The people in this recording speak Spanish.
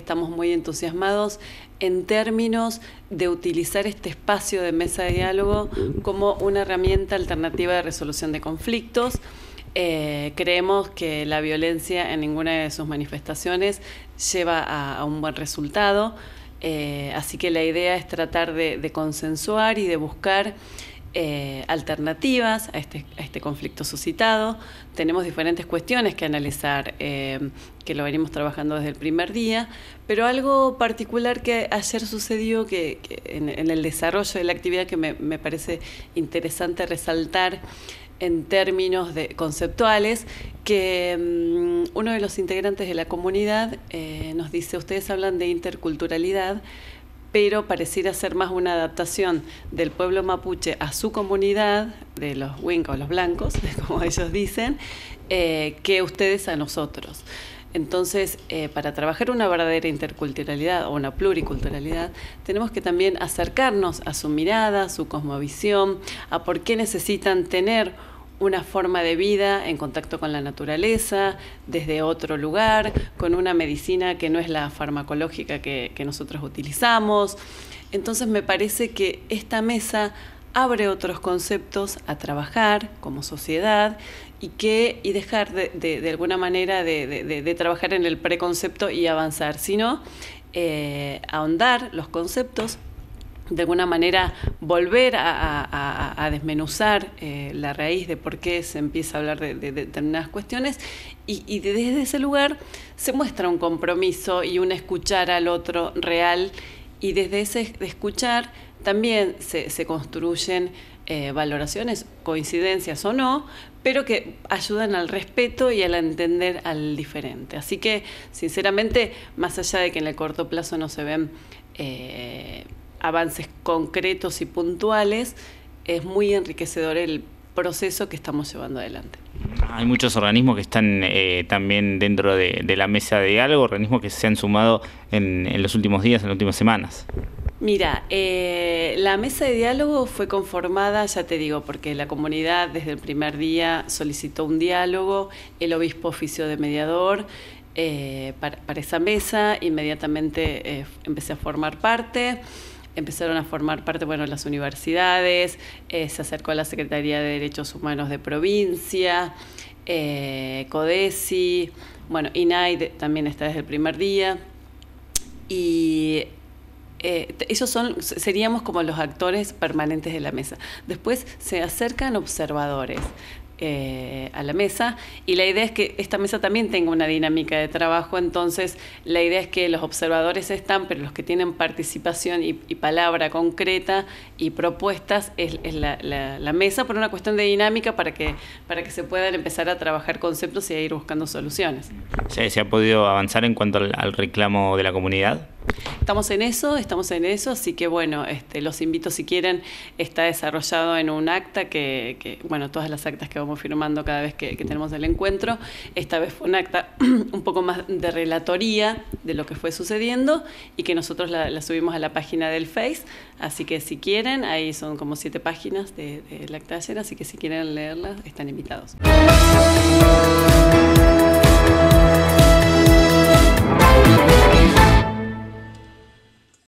estamos muy entusiasmados en términos de utilizar este espacio de mesa de diálogo como una herramienta alternativa de resolución de conflictos. Creemos que la violencia en ninguna de sus manifestaciones lleva a un buen resultado, así que la idea es tratar de consensuar y de buscar alternativas a este conflicto suscitado. Tenemos diferentes cuestiones que analizar, que lo venimos trabajando desde el primer día, pero algo particular que ayer sucedió que en el desarrollo de la actividad que me parece interesante resaltar en términos conceptuales, que uno de los integrantes de la comunidad nos dice: ustedes hablan de interculturalidad, pero pareciera ser más una adaptación del pueblo mapuche a su comunidad, de los Winca o los blancos, como ellos dicen, que ustedes a nosotros. Entonces, para trabajar una verdadera interculturalidad o una pluriculturalidad, tenemos que también acercarnos a su mirada, a su cosmovisión, a por qué necesitan tener una forma de vida en contacto con la naturaleza, desde otro lugar, con una medicina que no es la farmacológica que nosotros utilizamos. Entonces me parece que esta mesa abre otros conceptos a trabajar como sociedad y dejar de alguna manera de trabajar en el preconcepto y avanzar, sino ahondar los conceptos, de alguna manera volver a desmenuzar la raíz de por qué se empieza a hablar de determinadas cuestiones y desde ese lugar se muestra un compromiso y un escuchar al otro real, y desde ese escuchar también se construyen valoraciones, coincidencias o no, pero que ayudan al respeto y al entender al diferente. Así que, sinceramente, más allá de que en el corto plazo no se ven avances concretos y puntuales, es muy enriquecedor el proceso que estamos llevando adelante. Hay muchos organismos que están también dentro de la mesa de diálogo, organismos que se han sumado en los últimos días, en las últimas semanas. Mira, la mesa de diálogo fue conformada, ya te digo, porque la comunidad desde el primer día solicitó un diálogo, el obispo ofició de mediador para esa mesa. Inmediatamente empecé a formar parte. Empezaron a formar parte, las universidades, se acercó a la Secretaría de Derechos Humanos de provincia, CODESI, INAI también está desde el primer día, y ellos seríamos como los actores permanentes de la mesa. Después se acercan observadores a la mesa, y la idea es que esta mesa también tenga una dinámica de trabajo. Entonces la idea es que los observadores están, pero los que tienen participación y palabra concreta y propuestas es la mesa, por una cuestión de dinámica, para que se puedan empezar a trabajar conceptos y a ir buscando soluciones. ¿Se ha podido avanzar en cuanto al reclamo de la comunidad? Estamos en eso, así que los invito, si quieren. Está desarrollado en un acta que todas las actas que vamos firmando cada vez que tenemos el encuentro, esta vez fue un acta un poco más de relatoría de lo que fue sucediendo, y que nosotros la subimos a la página del Face, así que si quieren, ahí son como 7 páginas del acta de ayer, así que si quieren leerla, están invitados.